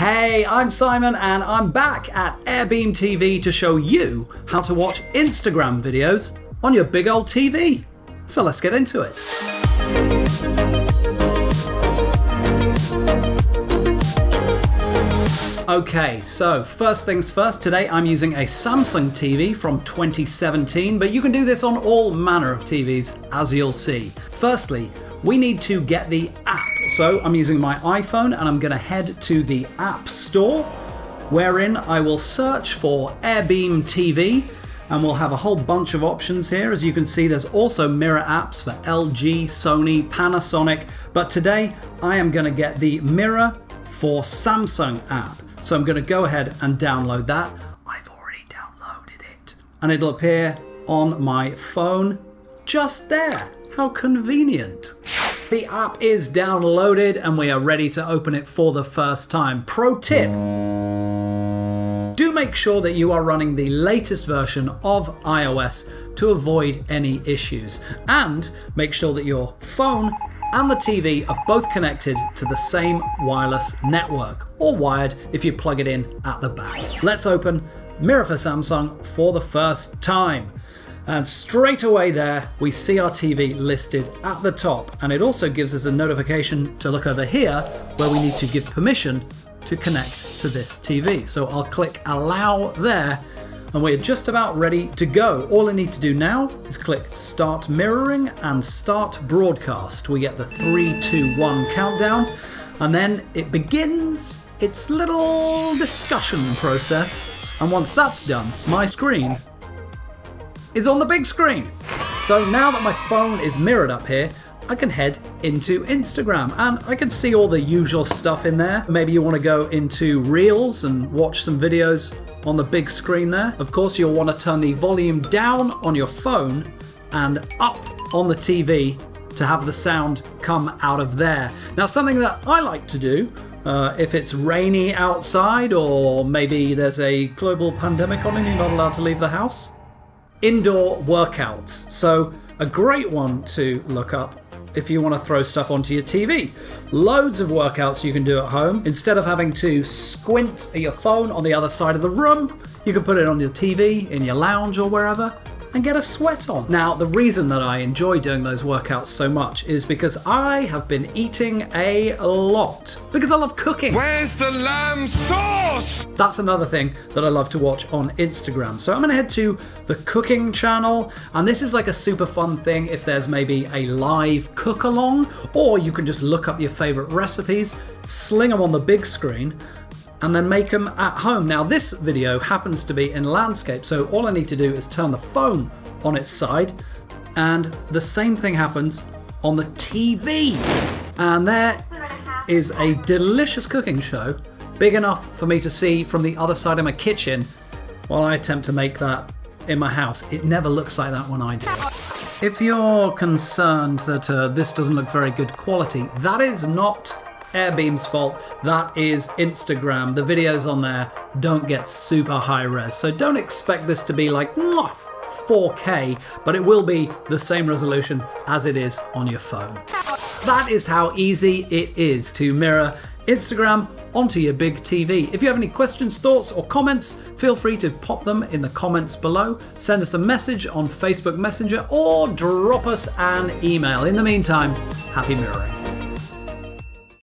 Hey, I'm Simon and I'm back at AirBeamTV to show you how to watch Instagram videos on your big old TV. So let's get into it. Okay, so first things first, today I'm using a Samsung TV from 2017, but you can do this on all manner of TVs, as you'll see. Firstly, we need to get the app. So I'm using my iPhone and I'm gonna head to the App Store, wherein I will search for AirBeamTV, and we'll have a whole bunch of options here. As you can see, there's also mirror apps for LG, Sony, Panasonic, but today I am gonna get the Mirror for Samsung app. So I'm gonna go ahead and download that. I've already downloaded it. And it'll appear on my phone just there. How convenient. The app is downloaded and we are ready to open it for the first time. Pro tip, do make sure that you are running the latest version of iOS to avoid any issues. And make sure that your phone and the TV are both connected to the same wireless network, or wired if you plug it in at the back. Let's open Mirror for Samsung for the first time. And straight away there, we see our TV listed at the top, and it also gives us a notification to look over here where we need to give permission to connect to this TV. So I'll click allow there, and we're just about ready to go. All I need to do now is click start mirroring and start broadcast. We get the 3, 2, 1 countdown, and then it begins its little discussion process. And once that's done, my screen is on the big screen. So now that my phone is mirrored up here, I can head into Instagram and I can see all the usual stuff in there. Maybe you want to go into Reels and watch some videos on the big screen there. Of course, you'll want to turn the volume down on your phone and up on the TV to have the sound come out of there. Now, something that I like to do if it's rainy outside, or maybe there's a global pandemic on and you're not allowed to leave the house, indoor workouts. So a great one to look up if you want to throw stuff onto your TV. Loads of workouts you can do at home. Instead of having to squint at your phone on the other side of the room, you can put it on your TV, in your lounge or wherever, and get a sweat on. Now, the reason that I enjoy doing those workouts so much is because I have been eating a lot. Because I love cooking. Where's the lamb sauce? That's another thing that I love to watch on Instagram. So I'm gonna head to the cooking channel, and this is like a super fun thing if there's maybe a live cook along, or you can just look up your favorite recipes, sling them on the big screen, and then make them at home. Now, this video happens to be in landscape, so all I need to do is turn the phone on its side, and the same thing happens on the TV. And there is a delicious cooking show, big enough for me to see from the other side of my kitchen while I attempt to make that in my house. It never looks like that when I do it. If you're concerned that this doesn't look very good quality, that is not AirBeam's fault. That is Instagram. The videos on there don't get super high res, so don't expect this to be like 4K, but it will be the same resolution as it is on your phone. That is how easy it is to mirror Instagram onto your big TV. If you have any questions, thoughts, or comments, feel free to pop them in the comments below. Send us a message on Facebook Messenger or drop us an email. In the meantime, happy mirroring.